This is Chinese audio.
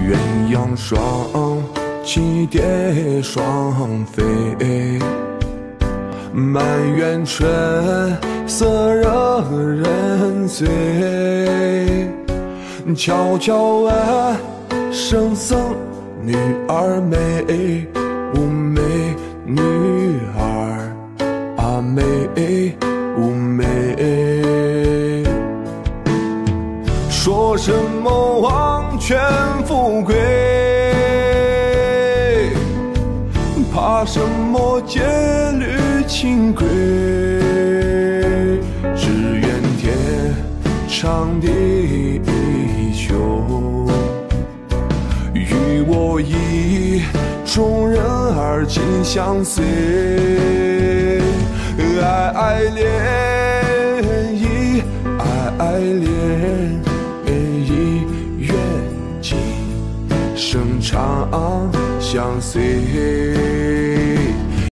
鸳鸯双栖蝶双飞，满园春色惹人醉。悄悄问圣僧，女儿美不美？女儿啊，美不美？说什么王权富贵，怕什么戒律清规？只愿天长地久，与我意中人儿紧相随。爱爱恋意，爱爱恋意，愿今生长相随。